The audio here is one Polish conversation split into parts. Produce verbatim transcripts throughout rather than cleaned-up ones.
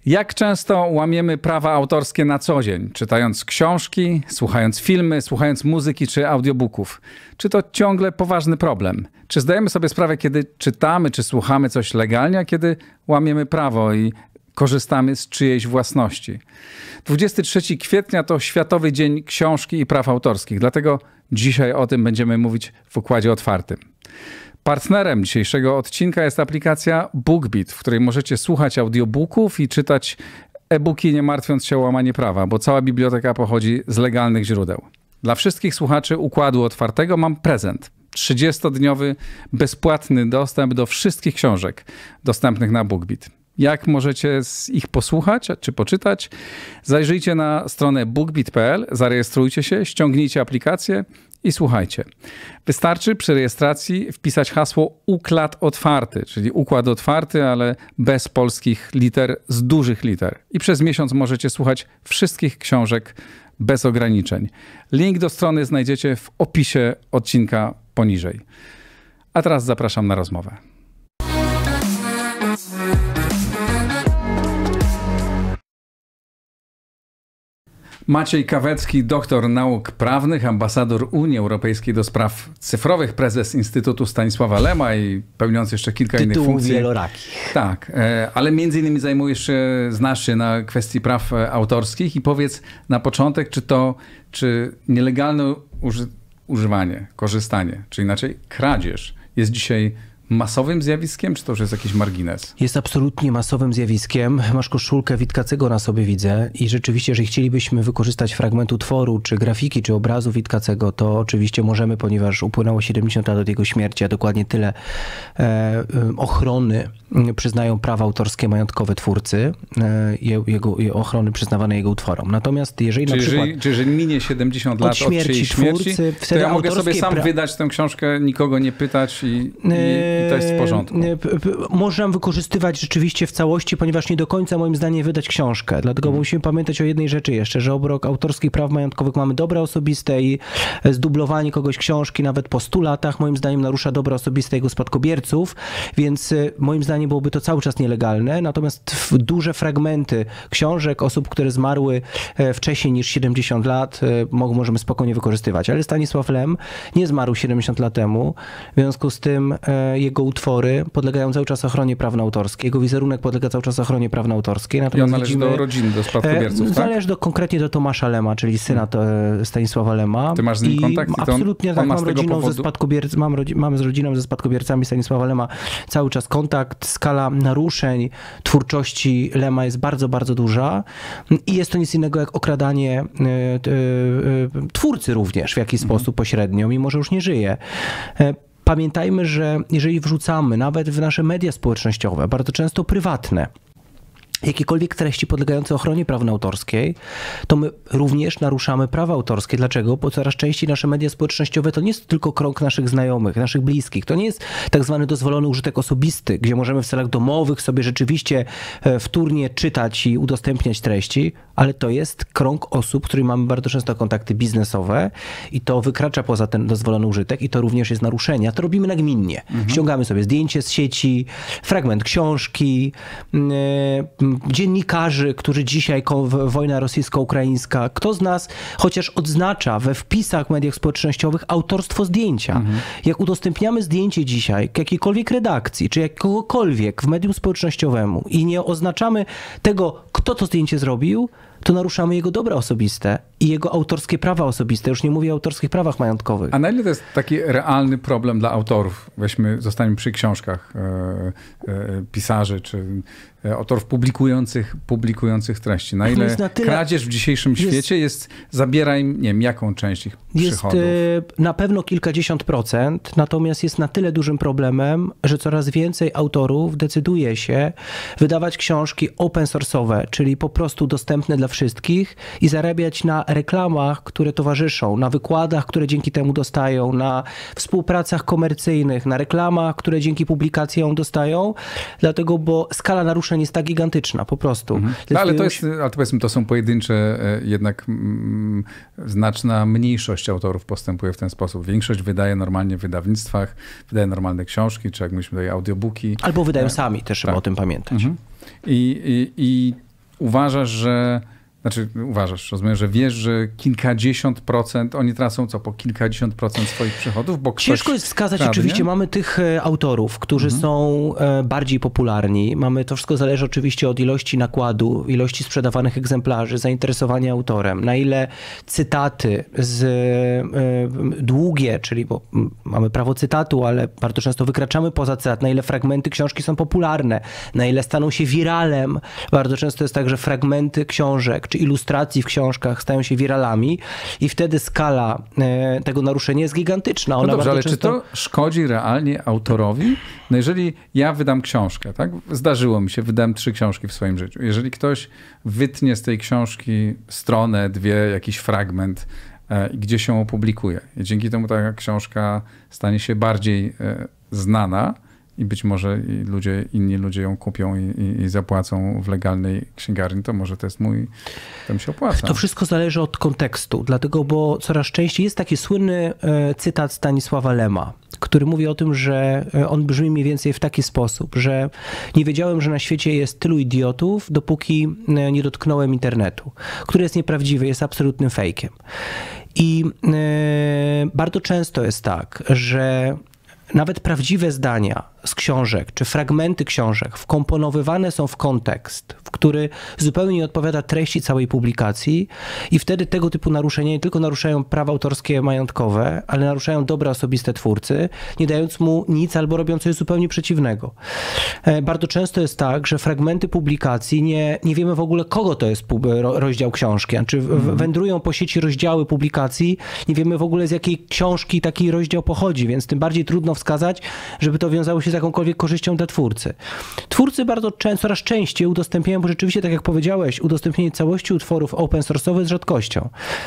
Jak często łamiemy prawa autorskie na co dzień, czytając książki, słuchając filmy, słuchając muzyki czy audiobooków? Czy to ciągle poważny problem? Czy zdajemy sobie sprawę, kiedy czytamy czy słuchamy coś legalnie, a kiedy łamiemy prawo i korzystamy z czyjejś własności? dwudziestego trzeciego kwietnia to Światowy Dzień Książki i Praw Autorskich, dlatego dzisiaj o tym będziemy mówić w Układzie Otwartym. Partnerem dzisiejszego odcinka jest aplikacja BookBeat, w której możecie słuchać audiobooków i czytać e-booki, nie martwiąc się o łamanie prawa, bo cała biblioteka pochodzi z legalnych źródeł. Dla wszystkich słuchaczy Układu Otwartego mam prezent. trzydziestodniowy bezpłatny dostęp do wszystkich książek dostępnych na BookBeat. Jak możecie z ich posłuchać czy poczytać? Zajrzyjcie na stronę bookbeat kropka p l, zarejestrujcie się, ściągnijcie aplikację i słuchajcie. Wystarczy przy rejestracji wpisać hasło Układ Otwarty, czyli układ otwarty, ale bez polskich liter, z dużych liter. I przez miesiąc możecie słuchać wszystkich książek bez ograniczeń. Link do strony znajdziecie w opisie odcinka poniżej. A teraz zapraszam na rozmowę. Maciej Kawecki, doktor nauk prawnych, ambasador Unii Europejskiej do spraw cyfrowych, prezes Instytutu Stanisława Lema i pełniący jeszcze kilka Tytuł innych funkcji. wielorakich. Tak, ale między innymi zajmujesz się, znasz się na kwestii praw autorskich i powiedz na początek, czy to, czy nielegalne uży, używanie, korzystanie, czy inaczej kradzież jest dzisiaj masowym zjawiskiem, czy to już jest jakiś margines? Jest absolutnie masowym zjawiskiem. Masz koszulkę Witkacego na sobie, widzę. I rzeczywiście, jeżeli chcielibyśmy wykorzystać fragment utworu, czy grafiki, czy obrazu Witkacego, to oczywiście możemy, ponieważ upłynęło siedemdziesiąt lat od jego śmierci, a dokładnie tyle e, ochrony przyznają prawa autorskie majątkowe twórcy, e, jego, jego ochrony przyznawane jego utworom. Natomiast jeżeli czy na jeżeli, przykład... Czy jeżeli minie siedemdziesiąt lat od, śmierci od czyjejś śmierci, twórcy, to ja mogę sobie sam pra... wydać tę książkę, nikogo nie pytać i, i, i to jest w porządku. Można wykorzystywać rzeczywiście w całości, ponieważ nie do końca moim zdaniem wydać książkę. Dlatego hmm. musimy pamiętać o jednej rzeczy jeszcze, że obok autorskich praw majątkowych mamy dobra osobiste i zdublowanie kogoś książki nawet po stu latach moim zdaniem narusza dobra osobiste jego spadkobierców, więc moim zdaniem byłoby to cały czas nielegalne. Natomiast duże fragmenty książek osób, które zmarły wcześniej niż siedemdziesiąt lat, możemy spokojnie wykorzystywać. Ale Stanisław Lem nie zmarł siedemdziesiąt lat temu, w związku z tym jego utwory podlegają cały czas ochronie prawno-autorskiej. Jego wizerunek podlega cały czas ochronie prawno-autorskiej. I on należy widzimy, do rodziny, do spadkobierców, tak? Należy do, konkretnie do Tomasza Lema, czyli syna to, Stanisława Lema. Ty masz z nim I kontakt? I absolutnie on, tak, on mam, rodziną ze spadkobierc, mam, rodzi, mam z rodziną ze spadkobiercami Stanisława Lema cały czas kontakt. Skala naruszeń twórczości Lema jest bardzo, bardzo duża i jest to nic innego jak okradanie y, y, y, twórcy również w jakiś mhm. sposób pośrednio, mimo że już nie żyje. Pamiętajmy, że jeżeli wrzucamy nawet w nasze media społecznościowe, bardzo często prywatne, jakiekolwiek treści podlegające ochronie prawno-autorskiej, to my również naruszamy prawa autorskie. Dlaczego? Bo coraz częściej nasze media społecznościowe to nie jest tylko krąg naszych znajomych, naszych bliskich. To nie jest tak zwany dozwolony użytek osobisty, gdzie możemy w celach domowych sobie rzeczywiście wtórnie czytać i udostępniać treści, ale to jest krąg osób, z którymi mamy bardzo często kontakty biznesowe i to wykracza poza ten dozwolony użytek i to również jest naruszenie. A to robimy nagminnie. Mhm. Ściągamy sobie zdjęcie z sieci, fragment książki, yy, dziennikarzy, którzy dzisiaj, wojna rosyjsko-ukraińska, kto z nas chociaż odznacza we wpisach w mediach społecznościowych autorstwo zdjęcia. Mhm. Jak udostępniamy zdjęcie dzisiaj jakiejkolwiek redakcji, czy jakiegokolwiek w medium społecznościowemu i nie oznaczamy tego, kto to zdjęcie zrobił, to naruszamy jego dobra osobiste i jego autorskie prawa osobiste. Już nie mówię o autorskich prawach majątkowych. A na ile to jest taki realny problem dla autorów? Weźmy, zostaniemy przy książkach e, e, pisarzy czy autorów publikujących, publikujących treści. Na ile na tyle, kradzież w dzisiejszym jest, świecie jest, zabiera im, nie wiem, jaką część ich przychodów? Jest na pewno kilkadziesiąt procent, natomiast jest na tyle dużym problemem, że coraz więcej autorów decyduje się wydawać książki open source'owe, czyli po prostu dostępne dla wszystkich i zarabiać na reklamach, które towarzyszą, na wykładach, które dzięki temu dostają, na współpracach komercyjnych, na reklamach, które dzięki publikacjom dostają, dlatego, bo skala naruszeń jest tak gigantyczna, po prostu. Mhm. No, ale to jest, ale to powiedzmy, to są pojedyncze, jednak mm, znaczna mniejszość autorów postępuje w ten sposób. Większość wydaje normalnie w wydawnictwach, wydaje normalne książki, czy jak mówimy tutaj audiobooki. Albo wydają e, sami, też trzeba tak. o tym pamiętać. Mhm. I, i, i uważasz, że Znaczy uważasz, rozumiem, że wiesz, że kilkadziesiąt procent, oni tracą co, po kilkadziesiąt procent swoich przychodów, bo ktoś Ciężko jest wskazać, kradnie? oczywiście mamy tych autorów, którzy mhm. są bardziej popularni. Mamy, to wszystko zależy oczywiście od ilości nakładu, ilości sprzedawanych egzemplarzy, zainteresowania autorem, na ile cytaty z długie, czyli bo mamy prawo cytatu, ale bardzo często wykraczamy poza cytat, na ile fragmenty książki są popularne, na ile staną się wiralem. Bardzo często jest tak, że fragmenty książek czy ilustracji w książkach stają się wiralami i wtedy skala e, tego naruszenia jest gigantyczna. Ona no dobrze, ale często... czy to szkodzi realnie autorowi? No jeżeli ja wydam książkę, tak? Zdarzyło mi się, wydałem trzy książki w swoim życiu. Jeżeli ktoś wytnie z tej książki stronę, dwie, jakiś fragment e, i gdzieś ją opublikuje i dzięki temu ta książka stanie się bardziej e, znana, i być może i ludzie, inni ludzie ją kupią i, i, i zapłacą w legalnej księgarni, to może to jest mój, to mi się opłaca. To wszystko zależy od kontekstu, dlatego, bo coraz częściej jest taki słynny cytat Stanisława Lema, który mówi o tym, że on brzmi mniej więcej w taki sposób, że nie wiedziałem, że na świecie jest tylu idiotów, dopóki nie dotknąłem internetu, który jest nieprawdziwy, jest absolutnym fejkiem. I bardzo często jest tak, że nawet prawdziwe zdania z książek, czy fragmenty książek wkomponowywane są w kontekst, w który zupełnie nie odpowiada treści całej publikacji i wtedy tego typu naruszenia nie tylko naruszają prawa autorskie majątkowe, ale naruszają dobra osobiste twórcy, nie dając mu nic albo robiąc coś zupełnie przeciwnego. Bardzo często jest tak, że fragmenty publikacji, nie, nie wiemy w ogóle, kogo to jest rozdział książki, znaczy mm. wędrują po sieci rozdziały publikacji, nie wiemy w ogóle, z jakiej książki taki rozdział pochodzi, więc tym bardziej trudno wskazać, żeby to wiązało się z jakąkolwiek korzyścią dla twórcy. Twórcy bardzo często, coraz częściej udostępniają, bo rzeczywiście, tak jak powiedziałeś, udostępnienie całości utworów open source'owych jest rzadkością,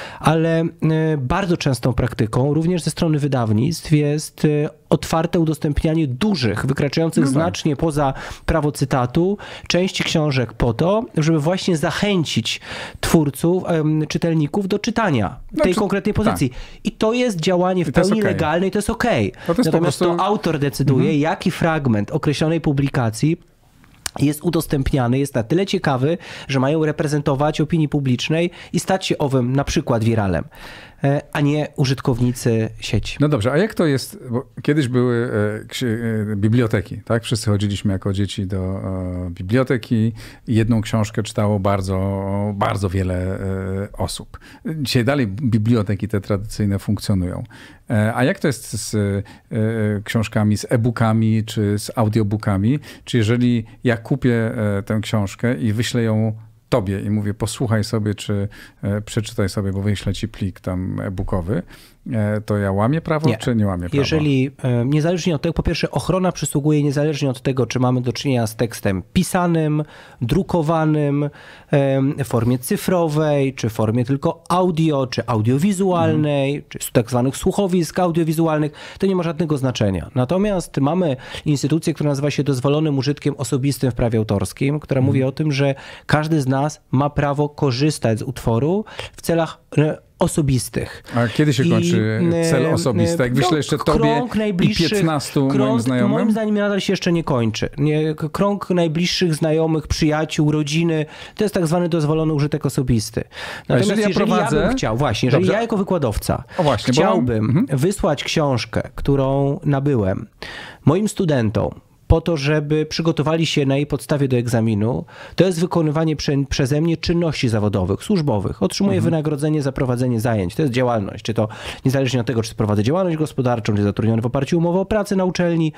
ale bardzo częstą praktyką, również ze strony wydawnictw, jest otwarte udostępnianie dużych, wykraczających no tak. znacznie poza prawo cytatu, części książek po to, żeby właśnie zachęcić twórców, czytelników do czytania no, tej czy... konkretnej pozycji. Tak. I to jest działanie w pełni okay. legalne i to jest okej. Okay. Natomiast prostu... to autor decyduje, mhm. jaki fragment określonej publikacji jest udostępniany, jest na tyle ciekawy, że mają reprezentować opinii publicznej i stać się owym na przykład wiralem, a nie użytkownicy sieci. No dobrze, a jak to jest, bo kiedyś były e, biblioteki, tak? Wszyscy chodziliśmy jako dzieci do e, biblioteki i jedną książkę czytało bardzo, bardzo wiele e, osób. Dzisiaj dalej biblioteki te tradycyjne funkcjonują. E, a jak to jest z e, książkami, z e-bookami czy z audiobookami? Czy jeżeli ja kupię e, tę książkę i wyślę ją tobie i mówię, posłuchaj sobie, czy e, przeczytaj sobie, bo wyślę ci plik tam e-bookowy, e, to ja łamię prawo, nie. czy nie łamię prawa? Jeżeli, e, niezależnie od tego, po pierwsze ochrona przysługuje niezależnie od tego, czy mamy do czynienia z tekstem pisanym, drukowanym, e, w formie cyfrowej, czy w formie tylko audio, czy audiowizualnej, mhm. czy tak zwanych słuchowisk audiowizualnych, to nie ma żadnego znaczenia. Natomiast mamy instytucję, która nazywa się dozwolonym użytkiem osobistym w prawie autorskim, która mhm. mówi o tym, że każdy z nas ma prawo korzystać z utworu w celach osobistych. A kiedy się kończy I, cel osobisty? Jak wyślę jeszcze tobie i piętnastu krąg, moim znajomym? Moim zdaniem nadal się jeszcze nie kończy. Nie, krąg najbliższych znajomych, przyjaciół, rodziny, to jest tak zwany dozwolony użytek osobisty. Natomiast jeżeli, ja, jeżeli prowadzę... ja bym chciał, właśnie, jeżeli Dobrze. ja jako wykładowca o właśnie, chciałbym bo... mhm. wysłać książkę, którą nabyłem moim studentom, po to, żeby przygotowali się na jej podstawie do egzaminu, to jest wykonywanie prze, przeze mnie czynności zawodowych, służbowych. Otrzymuję mhm. wynagrodzenie za prowadzenie zajęć. To jest działalność. Czy to niezależnie od tego, czy prowadzę działalność gospodarczą, czy zatrudniony w oparciu o umowę o pracę na uczelni,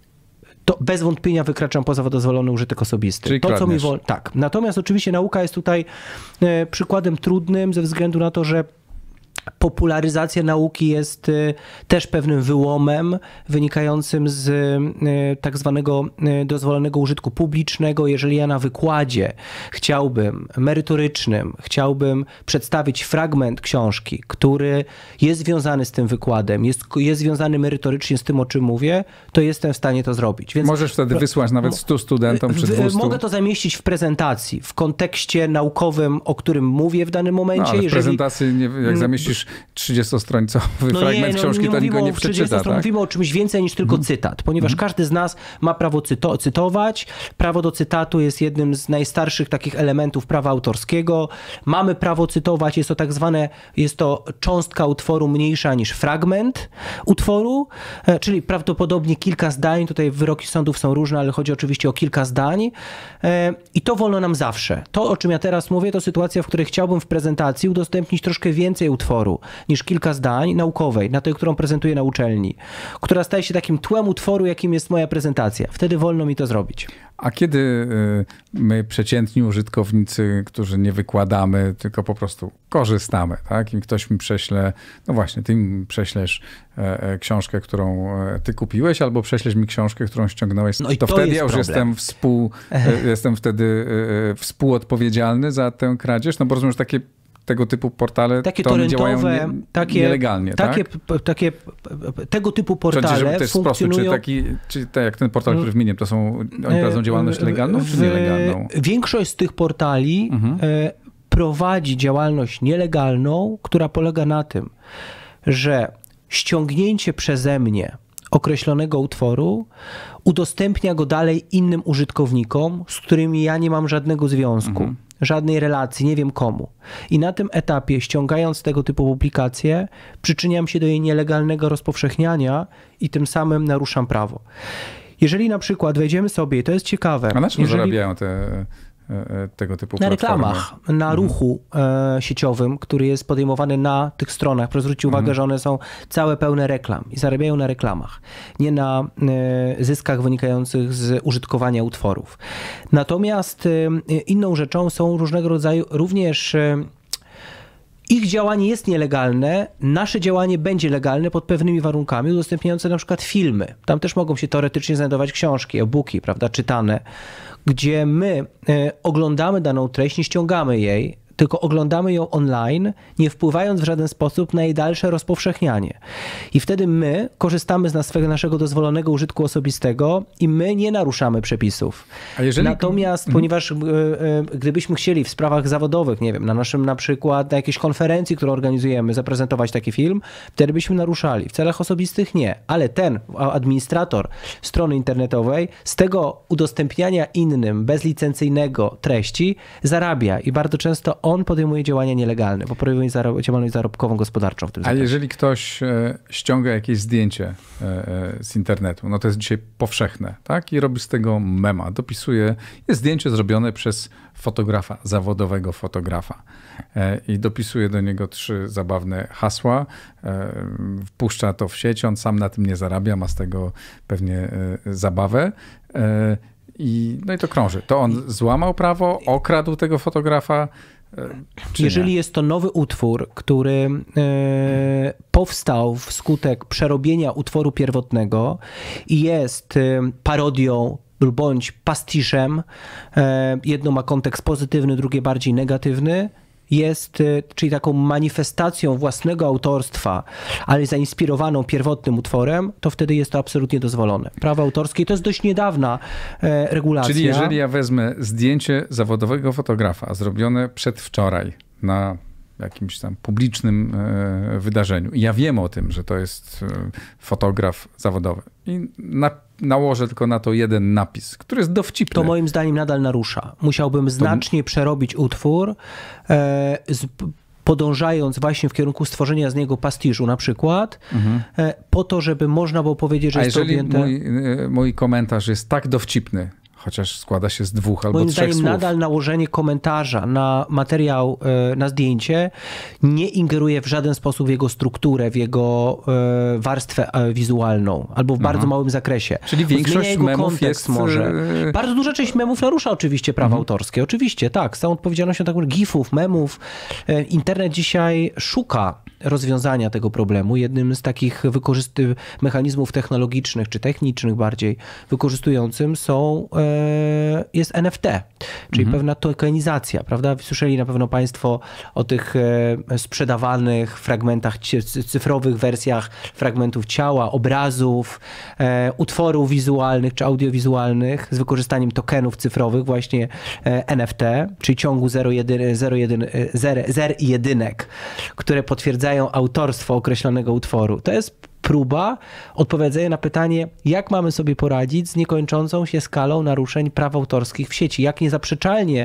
to bez wątpienia wykraczam poza dozwolony użytek osobisty. Czyli to, co mi wol... Tak. Natomiast oczywiście nauka jest tutaj e, przykładem trudnym ze względu na to, że popularyzacja nauki jest też pewnym wyłomem wynikającym z tak zwanego dozwolonego użytku publicznego. Jeżeli ja na wykładzie chciałbym, merytorycznym, chciałbym przedstawić fragment książki, który jest związany z tym wykładem, jest, jest związany merytorycznie z tym, o czym mówię, to jestem w stanie to zrobić. Więc możesz wtedy wysłać nawet stu studentom czy dwustu? Mogę to zamieścić w prezentacji, w kontekście naukowym, o którym mówię w danym momencie. No, ale w jeżeli... prezentacji, nie, jak zamieścisz puścisz trzydziestostronicowy no fragment nie, no, książki, nie to nikt go nie o przeczyta. Tak? Mówimy o czymś więcej niż tylko cytat, ponieważ każdy z nas ma prawo cyto- cytować. Prawo do cytatu jest jednym z najstarszych takich elementów prawa autorskiego. Mamy prawo cytować, jest to tak zwane, jest to cząstka utworu mniejsza niż fragment utworu, e, czyli prawdopodobnie kilka zdań. Tutaj wyroki sądów są różne, ale chodzi oczywiście o kilka zdań. E, I to wolno nam zawsze. To, o czym ja teraz mówię, to sytuacja, w której chciałbym w prezentacji udostępnić troszkę więcej utworu niż kilka zdań naukowej, na tej, którą prezentuję na uczelni, która staje się takim tłem utworu, jakim jest moja prezentacja. Wtedy wolno mi to zrobić. A kiedy my, przeciętni użytkownicy, którzy nie wykładamy, tylko po prostu korzystamy, tak? I ktoś mi prześle, no właśnie, ty mi prześlesz książkę, którą ty kupiłeś, albo prześlesz mi książkę, którą ściągnąłeś, no i to, to wtedy ja już problem. jestem, współ, jestem wtedy współodpowiedzialny za tę kradzież, no bo rozumiem, że takie tego typu portale takie to one działają nie, takie, nielegalnie, takie, tak? p- takie tego typu portale to jest funkcjonują... Czy, taki, czy tak jak ten portal, który wymieniłem, to są, oni prowadzą działalność legalną czy nielegalną? Większość z tych portali mhm. prowadzi działalność nielegalną, która polega na tym, że ściągnięcie przeze mnie określonego utworu udostępnia go dalej innym użytkownikom, z którymi ja nie mam żadnego związku. Mhm. Żadnej relacji, nie wiem komu. I na tym etapie, ściągając tego typu publikacje, przyczyniam się do jej nielegalnego rozpowszechniania i tym samym naruszam prawo. Jeżeli na przykład wejdziemy sobie, i to jest ciekawe... A na czym jeżeli... zarabiają te... tego typu na platformy. reklamach, na ruchu e, sieciowym, który jest podejmowany na tych stronach. Proszę zwrócić uwagę, mhm. że one są całe pełne reklam i zarabiają na reklamach, nie na e, zyskach wynikających z użytkowania utworów. Natomiast e, inną rzeczą są różnego rodzaju również e, ich działanie jest nielegalne, nasze działanie będzie legalne pod pewnymi warunkami, udostępniające na przykład filmy. Tam też mogą się teoretycznie znajdować książki, e-booki, prawda, czytane, gdzie my e, oglądamy daną treść, nie ściągamy jej, tylko oglądamy ją online, nie wpływając w żaden sposób na jej dalsze rozpowszechnianie. I wtedy my korzystamy z nas, swego, naszego dozwolonego użytku osobistego i my nie naruszamy przepisów. A jeżeli... Natomiast, mhm. ponieważ y, y, gdybyśmy chcieli w sprawach zawodowych, nie wiem, na naszym na przykład na jakiejś konferencji, którą organizujemy, zaprezentować taki film, wtedy byśmy naruszali. W celach osobistych nie. Ale ten administrator strony internetowej z tego udostępniania innym bezlicencyjnego treści zarabia i bardzo często on podejmuje działania nielegalne, bo podejmuje zarob- działalność zarobkową, gospodarczą w tym zakresie. A jeżeli ktoś e, ściąga jakieś zdjęcie e, e, z internetu, no to jest dzisiaj powszechne, tak? I robi z tego mema, dopisuje, jest zdjęcie zrobione przez fotografa, zawodowego fotografa e, i dopisuje do niego trzy zabawne hasła, e, wpuszcza to w sieć, on sam na tym nie zarabia, ma z tego pewnie e, zabawę. E, i, no i to krąży. To on złamał prawo, okradł tego fotografa. Jeżeli nie? Jest to nowy utwór, który e, powstał wskutek przerobienia utworu pierwotnego i jest e, parodią bądź pastiszem, e, jedno ma kontekst pozytywny, drugie bardziej negatywny, jest, czyli taką manifestacją własnego autorstwa, ale zainspirowaną pierwotnym utworem, to wtedy jest to absolutnie dozwolone. Prawo autorskie to jest dość niedawna e, regulacja. Czyli jeżeli ja wezmę zdjęcie zawodowego fotografa zrobione przedwczoraj na jakimś tam publicznym e, wydarzeniu i ja wiem o tym, że to jest e, fotograf zawodowy i na, nałożę tylko na to jeden napis, który jest dowcipny. To moim zdaniem nadal narusza. Musiałbym znacznie to... przerobić utwór, e, z, podążając właśnie w kierunku stworzenia z niego pastiżu na przykład, mhm. e, po to, żeby można było powiedzieć, że A jest to jeżeli objęte... mój, mój komentarz jest tak dowcipny, chociaż składa się z dwóch albo Moim trzech zdaniem słów. nadal nałożenie komentarza na materiał, na zdjęcie nie ingeruje w żaden sposób w jego strukturę, w jego warstwę wizualną, albo w bardzo Aha. małym zakresie. Czyli większość memów jest... może. Bardzo duża część memów narusza oczywiście prawa mhm. autorskie. Oczywiście, tak. Z całą odpowiedzialnością tak gifów, memów. Internet dzisiaj szuka rozwiązania tego problemu. Jednym z takich wykorzysty- mechanizmów technologicznych, czy technicznych bardziej, wykorzystującym są, e, jest N F T. czyli Mhm. pewna tokenizacja, prawda? Słyszeli na pewno państwo o tych e, sprzedawanych fragmentach cy- cyfrowych, wersjach fragmentów ciała, obrazów, e, utworów wizualnych czy audiowizualnych z wykorzystaniem tokenów cyfrowych, właśnie e, N F T, czyli ciągu zero, jeden, zero, jeden, zer, zer i jedynek, które potwierdzają autorstwo określonego utworu. To jest próba odpowiedzenia na pytanie, jak mamy sobie poradzić z niekończącą się skalą naruszeń praw autorskich w sieci. Jak niezaprzeczalnie,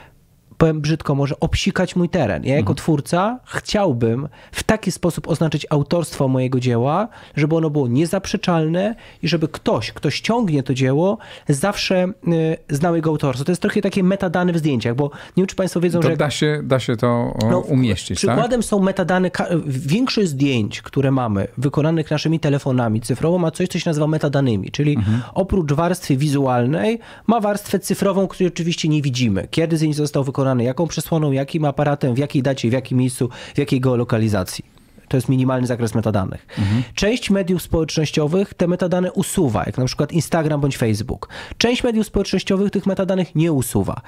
powiem brzydko, może obsikać mój teren. Ja jako Mhm. twórca chciałbym w taki sposób oznaczyć autorstwo mojego dzieła, żeby ono było niezaprzeczalne i żeby ktoś, kto ściągnie to dzieło, zawsze y, znał jego autorstwo. To jest trochę takie metadane w zdjęciach, bo nie wiem, czy państwo wiedzą, To że... da się, da się to o, No, umieścić, Przykładem są metadane. ka- Większość zdjęć, które mamy, wykonanych naszymi telefonami cyfrowo, ma coś, co się nazywa metadanymi, czyli Mhm. oprócz warstwy wizualnej ma warstwę cyfrową, której oczywiście nie widzimy. Kiedy zdjęcie zostało wykonane, jaką przesłoną, jakim aparatem, w jakiej dacie, w jakim miejscu, w jakiej geolokalizacji. To jest minimalny zakres metadanych. Mhm. Część mediów społecznościowych te metadane usuwa, jak na przykład Instagram bądź Facebook. Część mediów społecznościowych tych metadanych nie usuwa.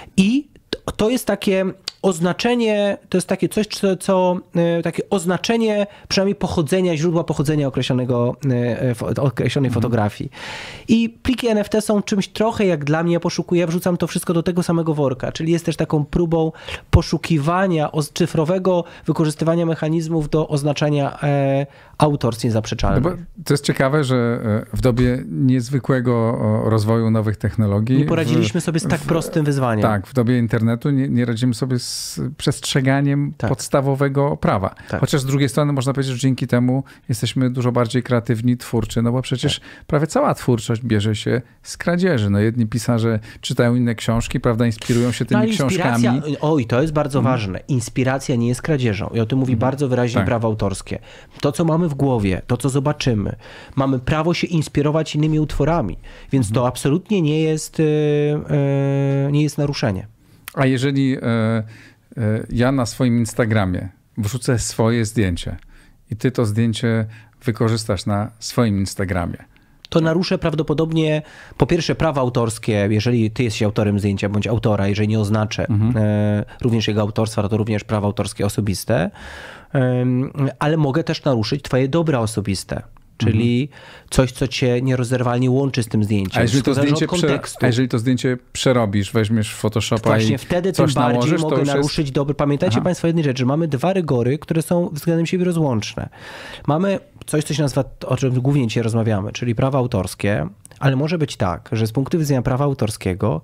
I to- to jest takie oznaczenie, to jest takie coś, co, co e, takie oznaczenie przynajmniej pochodzenia, źródła pochodzenia określonego, e, fo- określonej fotografii. I pliki N F T są czymś trochę jak dla mnie, ja poszukuję, wrzucam to wszystko do tego samego worka, czyli jest też taką próbą poszukiwania oz- cyfrowego wykorzystywania mechanizmów do oznaczania e, autorstw No niezaprzeczalnych. bo to jest ciekawe, że e, w dobie niezwykłego o, rozwoju nowych technologii... Nie poradziliśmy w, sobie z tak w, prostym wyzwaniem. Tak, w dobie internetu nie, nie radzimy sobie z przestrzeganiem Tak. podstawowego prawa. Tak. Chociaż z drugiej strony można powiedzieć, że dzięki temu jesteśmy dużo bardziej kreatywni, twórczy, no bo przecież prawie cała twórczość bierze się z kradzieży. No jedni pisarze czytają inne książki, prawda, inspirują się No, tymi ale książkami. inspiracja, oj, to jest bardzo ważne. Inspiracja nie jest kradzieżą. I o tym mówi bardzo wyraźnie Tak. prawo autorskie. To, co mamy w głowie, to, co zobaczymy, mamy prawo się inspirować innymi utworami. Więc to absolutnie nie jest, yy, yy, nie jest naruszenie. A jeżeli e, e, ja na swoim Instagramie wrzucę swoje zdjęcie i ty to zdjęcie wykorzystasz na swoim Instagramie, To naruszę prawdopodobnie po pierwsze prawa autorskie, jeżeli ty jesteś autorem zdjęcia bądź autora, jeżeli nie oznaczę e, również jego autorstwa, to, to również prawa autorskie osobiste, Em, ale mogę też naruszyć twoje dobra osobiste. Czyli coś, co cię nierozerwalnie łączy z tym zdjęciem. A jeżeli, to Wszystko zależy zdjęcie od prze, kontekstu. a jeżeli to zdjęcie przerobisz, weźmiesz w Photoshopa Właśnie i wtedy tym coś bardziej nałożysz, mogę to już naruszyć jest... dobry. Pamiętajcie Aha. państwo jednej rzeczy, że mamy dwa rygory, które są względem siebie rozłączne. Mamy coś, co się nazywa, o czym głównie dzisiaj rozmawiamy, czyli prawa autorskie, ale może być tak, że z punktu widzenia prawa autorskiego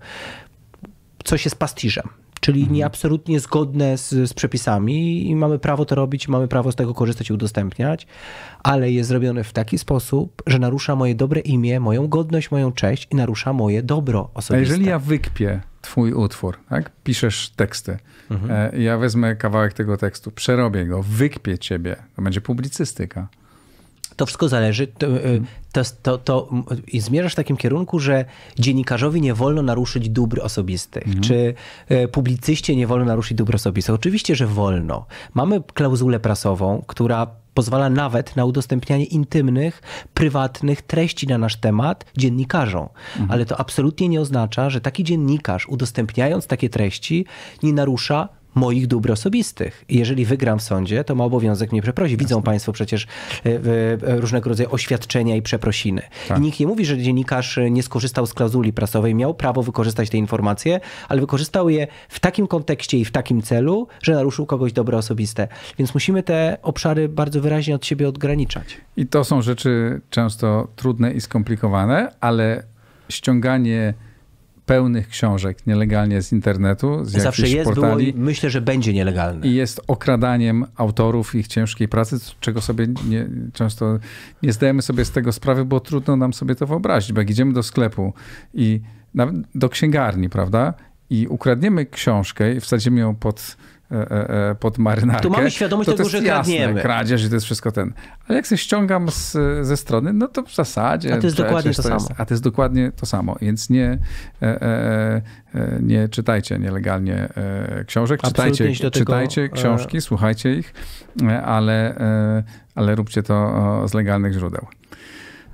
coś jest pastiżem. Czyli nie absolutnie zgodne z, z przepisami i mamy prawo to robić, mamy prawo z tego korzystać i udostępniać, ale jest zrobione w taki sposób, że narusza moje dobre imię, moją godność, moją cześć i narusza moje dobro A osobiste. jeżeli ja wykpię twój utwór, tak? Piszesz teksty, Mhm. e, ja wezmę kawałek tego tekstu, przerobię go, wykpię ciebie, to będzie publicystyka. To wszystko zależy. To, to, to, to, i zmierzasz w takim kierunku, że dziennikarzowi nie wolno naruszyć dóbr osobistych, Mhm. czy e, publicyście nie wolno naruszyć dóbr osobistych. Oczywiście, że wolno. Mamy klauzulę prasową, która pozwala nawet na udostępnianie intymnych, prywatnych treści na nasz temat dziennikarzom. Mhm. Ale to absolutnie nie oznacza, że taki dziennikarz udostępniając takie treści nie narusza moich dóbr osobistych. I jeżeli wygram w sądzie, to ma obowiązek mnie przeprosić. Widzą państwo przecież e, e, różnego rodzaju oświadczenia i przeprosiny. Tak. I nikt nie mówi, że dziennikarz nie skorzystał z klauzuli prasowej, miał prawo wykorzystać te informacje, ale wykorzystał je w takim kontekście i w takim celu, że naruszył kogoś dobro osobiste. Więc musimy te obszary bardzo wyraźnie od siebie odgraniczać. I to są rzeczy często trudne i skomplikowane, ale ściąganie pełnych książek nielegalnie z internetu, z Zawsze jakichś jest, było portali i myślę, że będzie nielegalne. i jest okradaniem autorów ich ciężkiej pracy, czego sobie nie, często nie zdajemy sobie z tego sprawy, bo trudno nam sobie to wyobrazić, bo jak idziemy do sklepu i nawet do księgarni, prawda, i ukradniemy książkę i wsadzimy ją pod, e, e, pod marynarkę, To mamy świadomość to tego, to jest że kradniemy. jasne, kradzież i to jest wszystko ten. Ale jak się ściągam z, ze strony, no to w zasadzie... A to jest przecież dokładnie to jest, samo. A to jest dokładnie to samo, więc nie, e, e, e, nie czytajcie nielegalnie e, książek, Absolutnie czytajcie, się do tego, czytajcie książki, e... słuchajcie ich, e, ale, e, ale róbcie to o, z legalnych źródeł.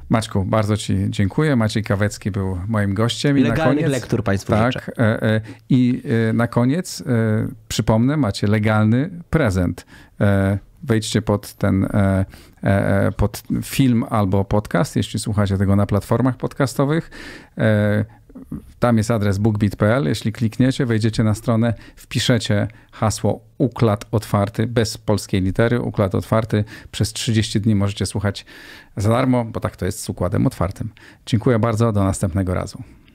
Maćku, bardzo ci dziękuję. Maciej Kawecki był moim gościem. I Legalnych na koniec, lektur Państwu tak, życzę. e, e, I e, na koniec e, przypomnę, macie legalny prezent. E, wejdźcie pod ten e, e, pod film albo podcast, jeśli słuchacie tego na platformach podcastowych. E, Tam jest adres bookbeat kropka p l. Jeśli klikniecie, wejdziecie na stronę, wpiszecie hasło układ otwarty, bez polskiej litery, układ otwarty. Przez trzydzieści dni możecie słuchać za darmo, bo tak to jest z układem otwartym. Dziękuję bardzo, do następnego razu.